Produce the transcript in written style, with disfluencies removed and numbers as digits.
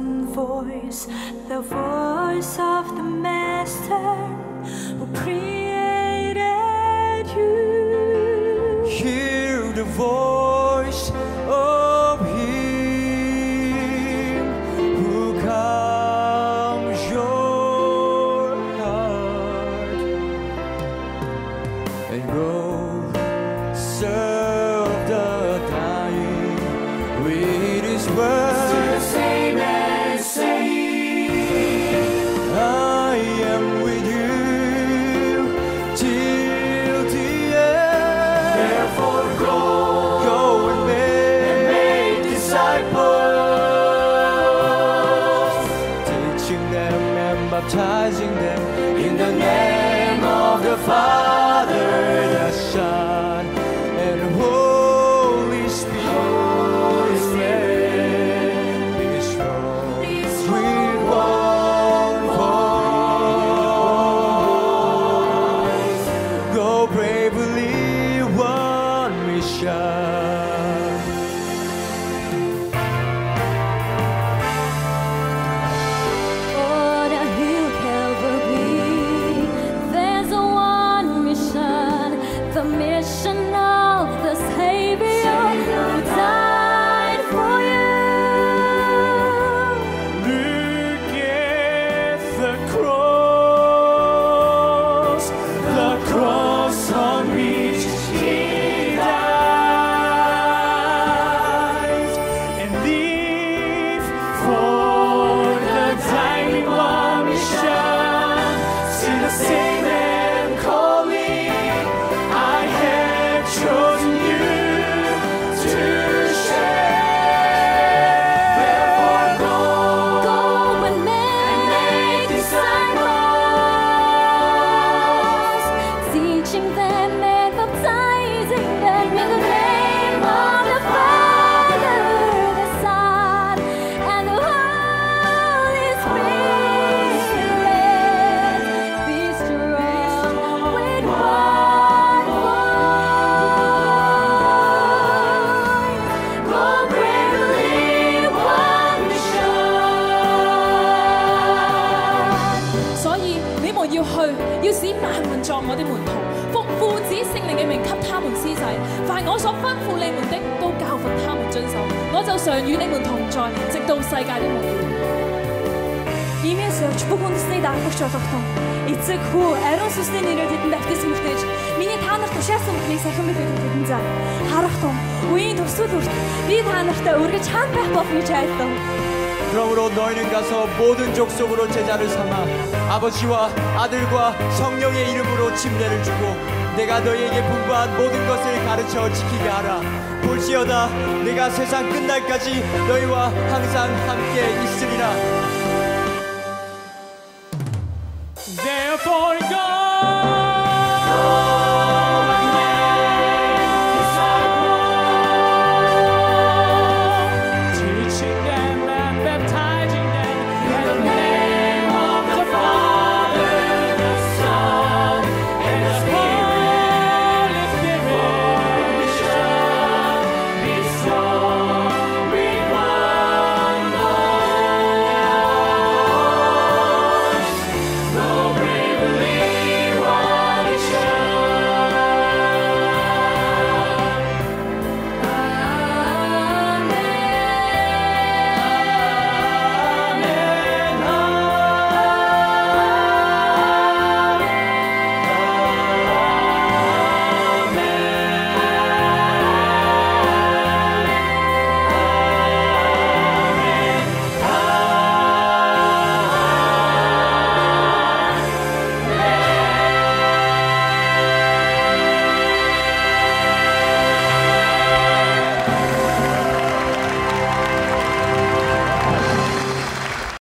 one voice, the voice of the Master who created you. Hear the voice of Him who calms your heart, and go serve the dying with His word. Still same and same. I am with you till the end. Therefore go and make disciples, teaching them and baptizing them in the name of the Father, the Son, and Holy Spirit. Be strong with one voice. Go bravely, one mission. On a hill Calvary, there's a one mission, the mission of the Savior who died for you. Look at the cross on which He died, and live for the dying one mission. Still the same and calling, I have chosen you to share. Therefore Go and make disciples, teaching them and baptizing them in the name of the Father, the Son, and the Holy Spirit. Be strong with one voice. Go bravely, one mission. 所以你們要去，要使萬民作我的門徒，奉父子聖靈嘅名給他們施洗。凡我所吩咐你們的，都教訓他們遵守。我就常與你們同在，直到世界的末了。 Иймээс явж бүх үндэснийг дагагч болгохдоо эцэг хүү ариун сүнсний нэрээр тэдэнд баптизм өртөж миний та нарт тушаасан бүхнийг сахин мэдэхэд тэдэнд заа. Харах тун үеийн төгсгөл хүрт би та нартай үргэж хаан байх болох гэж айлдав. 그러므로 너희는 가서 모든 족속으로 제자를 삼아 아버지와 아들과 성령의 이름으로 침례를 주고 내가 너희에게 분부한 모든 것을 가르쳐 지키게 하라. 볼지어다 내가 세상 끝날까지 너희와 항상 함께 있으리.